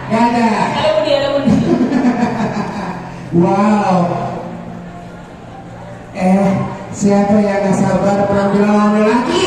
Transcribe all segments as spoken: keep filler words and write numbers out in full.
Gak ada. Ada Budi, ada Budi. Wow. Eh, siapa yang gak sabar penampilan lagi?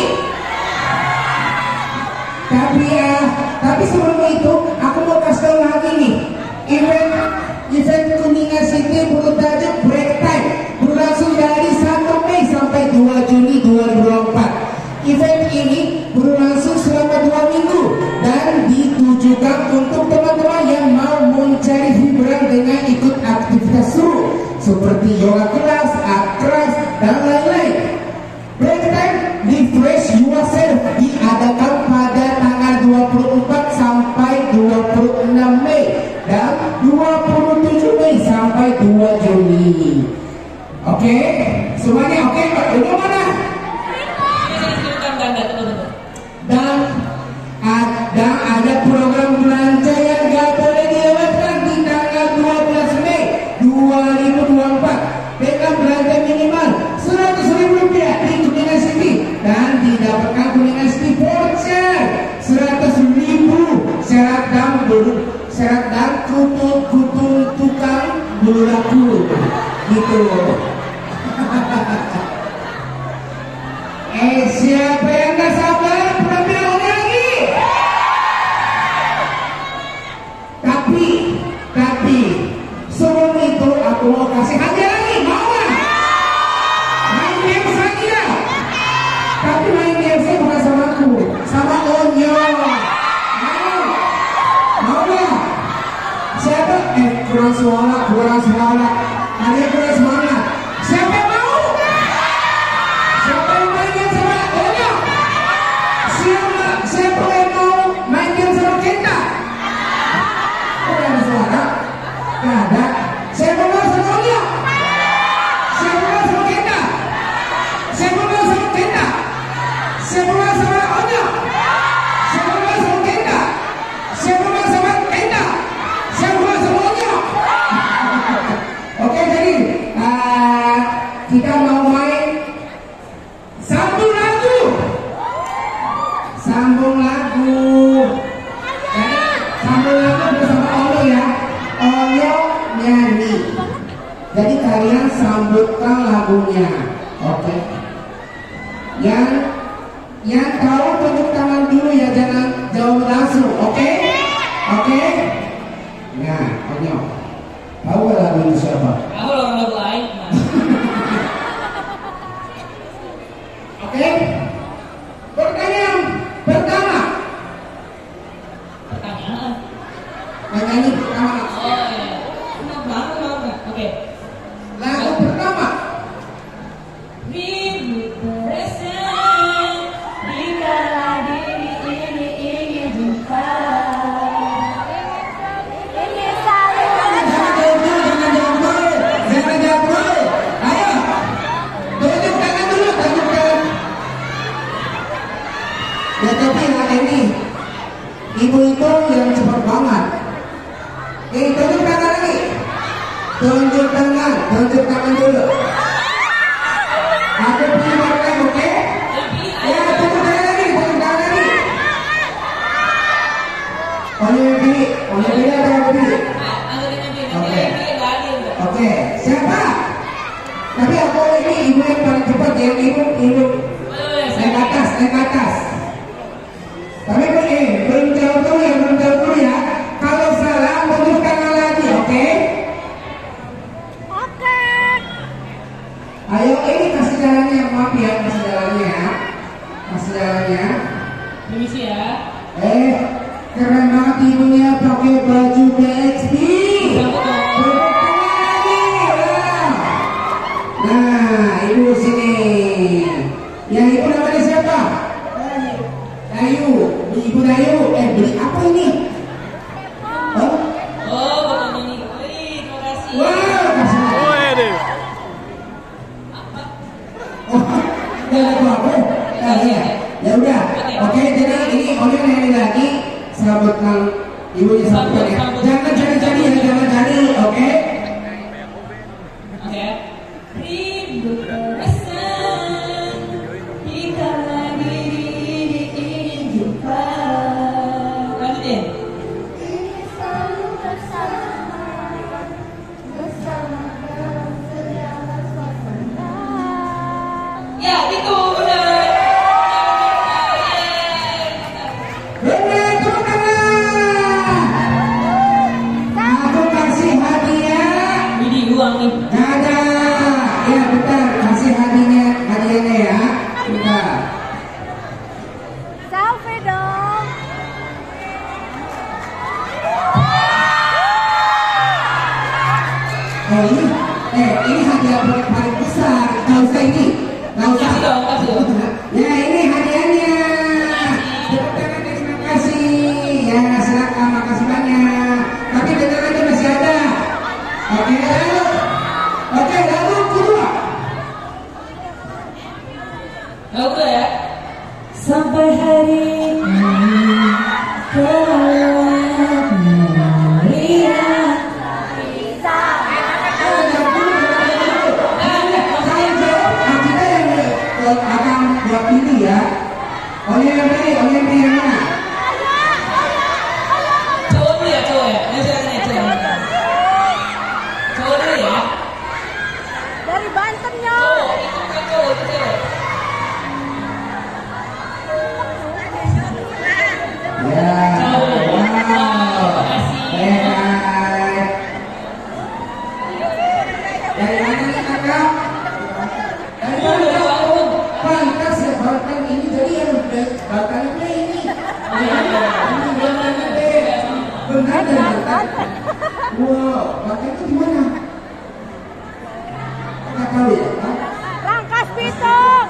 Tapi ya, tapi sebelum itu aku mau kasih tahu lagi nih. Event event Kuningan City bertajuk Break Time berlangsung dari satu Mei sampai dua Juni dua ribu dua puluh empat. Event ini berlangsung selama dua minggu dan ditujukan untuk teman-teman yang mau mencari hiburan dengan ikut aktivitas seru seperti yoga kelas, art kelas, dan lain-lain. Break Time Refresh Yourself diadakan pada tanggal dua puluh empat sampai dua puluh enam Mei dan dua puluh tujuh Mei sampai dua Juni. Oke, okay? Semuanya oke? Okay? Udah mana? Dan ada ada program belanja yang gak boleh dilewatkan di tanggal dua belas Mei dua ribu dua puluh empat dengan belanja minimal seratus ribu rupiah di Kuningan City dan didapatkan Kuningan City voucher seratus ribu syarat dan bulu syarat dan kutu kutu tukang bulu laku gitu. Eh, siapa yang gak sabar penampilan lagi? Tapi, tapi sebelum itu aku mau kasih hadiah lagi, mau gak? Main games lagi ya? Tapi main gamesnya bukan sama aku, sama Onyo. Mau? Mau gak? Siapa? Eh, kurang semangat, kurang semangat. Hadiah kurang semangat. Siapa yang mau? Siapa yang main game sama Onyo? Siapa, siapa yang mau main game sama Kenta? Kok gak ada suara? Gak ada. Siapa mau sama Onyo? Siapa mau sama Kenta? Siapa mau sama Kenta? Siapa mau sama Onyo? Siapa mau sama Kenta? Siapa mau sama Kenta? Siapa mau sama Onyo? Oke, jadi uh, kita mau main sambung lagu. Sambung lagu. Jadi sambung lagu bersama Onyo ya. Onyo nyanyi. Jadi kalian sambutkan lagunya. Oke. Yang yang tahu tunjuk tangan dulu ya, jangan jawab langsung. Oke? Oke? Nah, Onyo. Tahu gak lagu ini siapa? Aku lagu lain. Oke? Pertanyaan pertama. Pertanyaan. Nyanyi pertama. Oh iya. Kenapa? Kenapa? Oke. Lagu pertama. Ribut beresan dikala diri ini ingin jumpa. Ingin saling Jangan jawab dulu, jangan jawab dulu, jangan jawab dulu. Ayo, tunjuk tangan dulu, tunjuk tangan. Ya tapi hari ini ibu-ibu yang cepat banget. Oke, tunjuk tangan lagi. Tunjuk tangan, tunjuk tangan dulu. Aku punya warna, oke? Ya, tunjuk tangan lagi, tunjuk tangan lagi. Oleh pilih, oleh pilih atau yang pilih? Oke. Oke, siapa? Tapi aku ini ibu yang paling cepat ya, ibu, ibu. Naik ke atas, naik ke atas. Tapi eh, belum jawab dulu ya, belum jawab dulu ya. Kalau salah, tunjuk tangan lagi, oke? Oke. Ayo, ini kasih jalannya, maaf ya, kasih jalannya ya. Kasih jalannya. Permisi ya. Eh, keren banget ibunya pakai baju B X P. Tepuk tangan lagi. Wah. Nah, ibu sini. Yang ibu namanya siapa? Dayu. Ibu Dayu. Eh, beli apa ini? Oh, Oh, betul ini. Wih, terima kasih. wow, kasih. Oh, ya ada apa? Ya, ya. Ya udah. Oke, jadi ini Onyo nyanyi lagi. Sambutkan ibunya, sambutkan ya. Jangan cari-cari ya, jangan cari, oke? Oke. Ribut beresan dikala diri ini ingin jumpa. Lanjutin. Ingin saling Benar, tepuk tangan. Aku kasih hadiah. Ini uang nih. Nggak ada. Ya bentar, kasih hadiahnya, hadiahnya ya. Bentar. Selfie dong. Oh ini, eh ini hadiah paling paling besar. Nggak usah ini, nggak usah. Kasih dong, kasih dong. Ya ini hadiahnya. Tepuk tangan, terima kasih. Ya silakan, makasih banyak. Tapi bentar lagi masih ada. Oke lalu, oke lalu kedua. Oke ya. Sampai hari ini kelewat melihat. Bisa. Kita yang akan buat ini ya. Oleh yang ini, oleh yang ini yang mana? Cowok dulu ya, cowok ya. Yang silakan ya, cowok. Cowok dulu ya. Dari Banten ya. Cowok, itu bukan cowok, itu cewek. Ya. Wow. Baik. Dari mana nih kakak? Dari mana? Pantas ya Balkan ini jadi yang Balkannya ini. Ini Balkannya deh. Benar dan wow, Balkan itu di mana? Nggak tahu ya? Pak? Rangkas Bitung.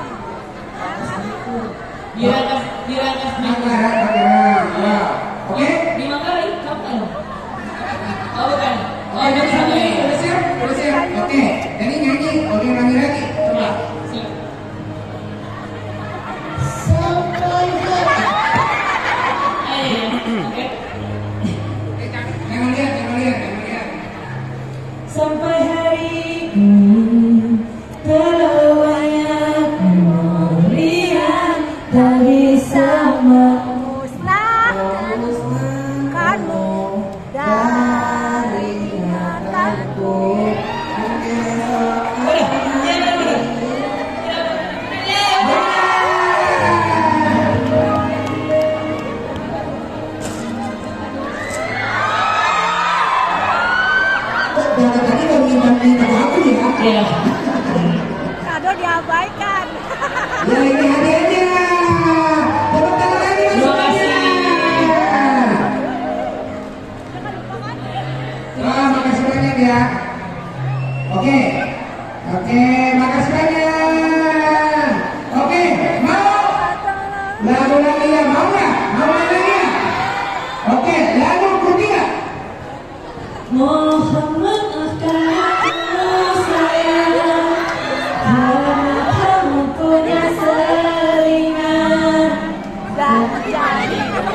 Di Rangkas, di Rangkas Bitung. Manggaran, Manggaran. Wow. Oke? Di Manggarai, kamu tahu? Oh bukan. Oh Oke, dari jadi sana ya. udah siap? Udah siap? Oke. Jadi nyanyi, oke nyanyi lagi. Coba. Siap. Sampai Eh, oke. Jangan lihat, jangan lihat, jangan lihat. Sampai hari ini terlewatnya kemuliaan tak bisa Musnahkanmu dari ingatanku. Kok dari tadi nggak minta-minta aku ya? Iya. Kado diabaikan. Ya ini hadiahnya. Tepuk tangan lagi mas Terima kasih. Wah, makasih banyak ya. Oke, oke, makasih banyak. Oke, mau lagu lagi ya? Mau nggak? Mau lagi ya? Oke, lagu ketiga. Mohon maafkan aku sayang, karena kamu punya selingan. Dan jadi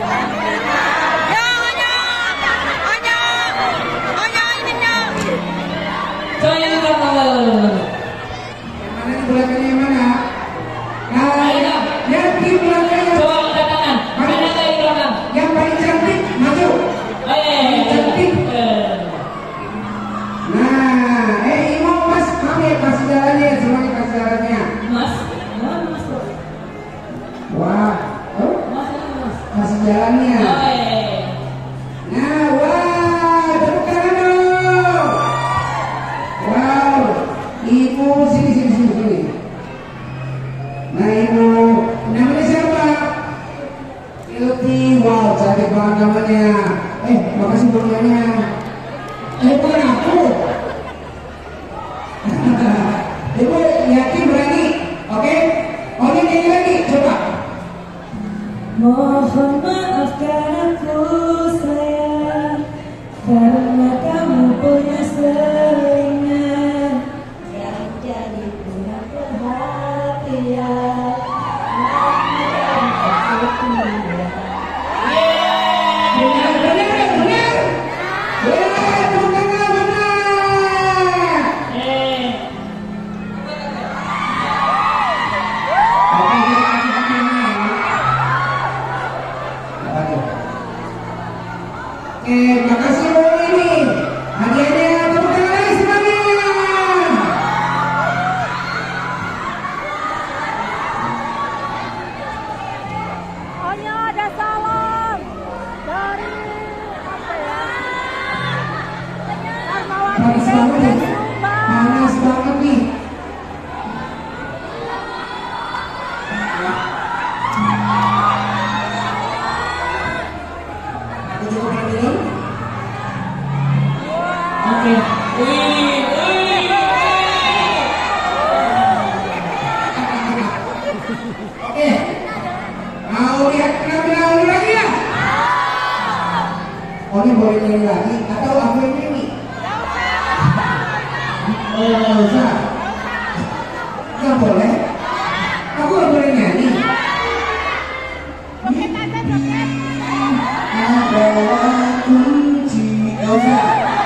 Coba yang itu Yang mana nih belakangnya yang mana? Nah, yang di belakangnya coba angkat tangan. Mana yang di belakang? yang paling cantik maju. Eh, Cantik. eh. Nah, eh Imo mas, kami kasih jalannya, semuanya kasih jalannya. Mas, mana mas bro? Wah, oh, Mas ini mas. kasih jalannya. Oh, eh. Nah, wah, tepuk tangan dong. Wow, ibu sini sini sini sini. Nah ibu, namanya siapa? Ilti, wow, cantik banget namanya. Eh, makasih bunganya. Eh, bukan aku. Ibu yakin berani? Oke? Oh ini nyanyi lagi, coba. Mohon maafkan aku sayang, karena kamu punya selingan yang jadi punya perhatian. Benar, benar, benar. Ya, tepuk tangan, benar. Eh, Oke, kita kasih hadiahnya ya. Apa tuh? Oke, makasih Bu ini. Hadiahnya tepuk tangan lagi semuanya. Onya ada salam. Mencukupi minum. Oke. Wih, wih. Oke. Mau lihat penampilan Oli lagi ya? Oli boleh nyanyi lagi atau aku yang nyanyi? Oh, nggak usah. Nggak boleh. Aku nggak boleh nyanyi. Ada kunci. Nggak usah.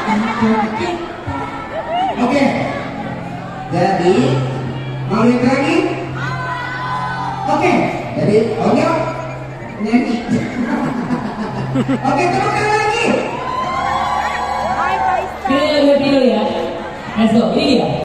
Oke. Jadi mau lihat lagi? Oke. Jadi Oli nyanyi. Oke, tepuk tangan lagi. Hai Faisal. Pilih lagu dulu ya. Let's go. Ini dia.